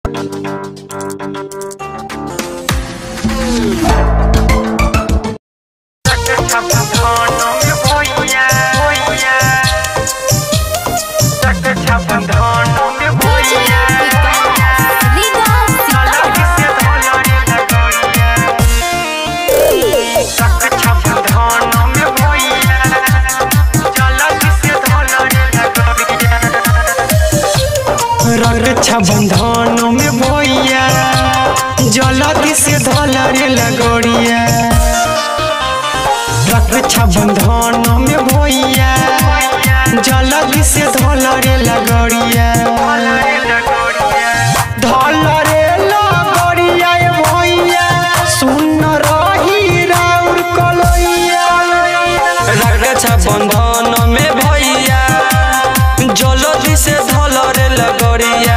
रक्षाबंधन में भैया जल्दी से धल रे लगोरिया। रक्षाबंधन में भैया जल्दी से धल रे लगोरिया। धल रे लगोरिया भैया सुन रही राउर कलैया। रक्षाबंधन में भैया जल्दी से धल रे लगोरिया।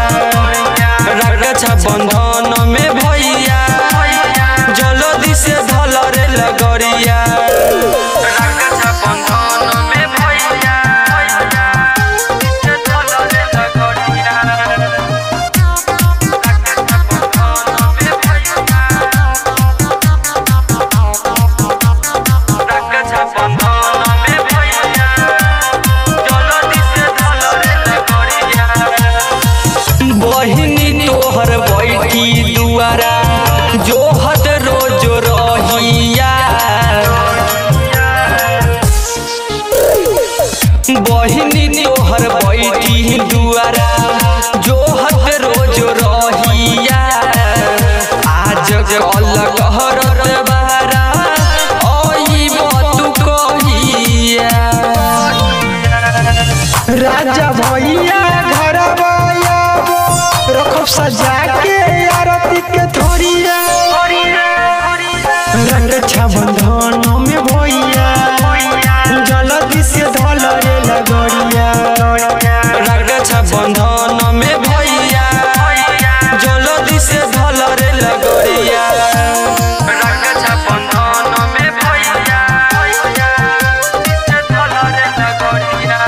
रक्षाबंधन में भैया जल्दी से धल रे लगोरिया। रक्षाबंधन में भैया धल रे लगोरिया। बहिनी तोहर बैठी दुआरा जो हद रोज रहिया। बहिनी तोहर बैठी दुआरा जो हद रोज रहिया। आज कल कहरत बारा ओई बतू कहिया। राजा भैया घर रखब सजा के आरती के थोरिया। रक्षाबंधन में भैया जल्दी से धल रे लगोरिया। रक्षाबंधन में भैया जल्दी से धल रे लगोरिया। रक्षाबंधन में भैया धल रे लगोरिया।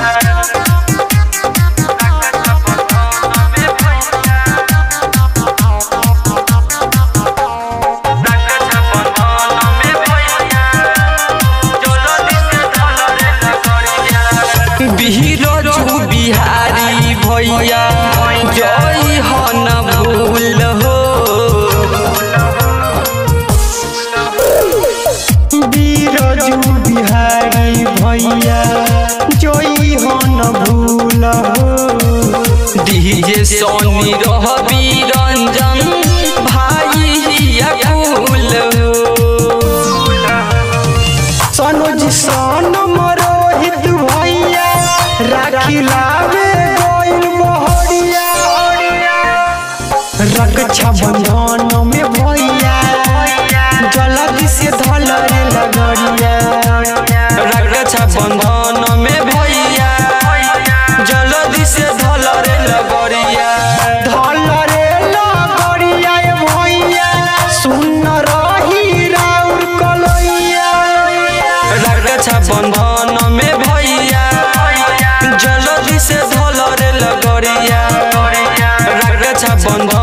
बिहरजू बिहारी भैया जय हो न भूल हो। बिरजू बिहारी भैया जय हो न भूल हो। डीजे सोनी रह रंजन भाई हिया फूल हो। सनोज सनम रोहित भैया राखी लावे गइल बहरिया। रक्षाबंधन में भैया जल्दी से धल रे लगोरिया। रक्षाबंधन में भैया जल्दी से धल रे लगोरिया। धल रे लगोरिया भैया सुन रही राउर कलैया। रक्षाबंधन में भैया जल्दी से धल रे लगोरिया। रक्षाबंधन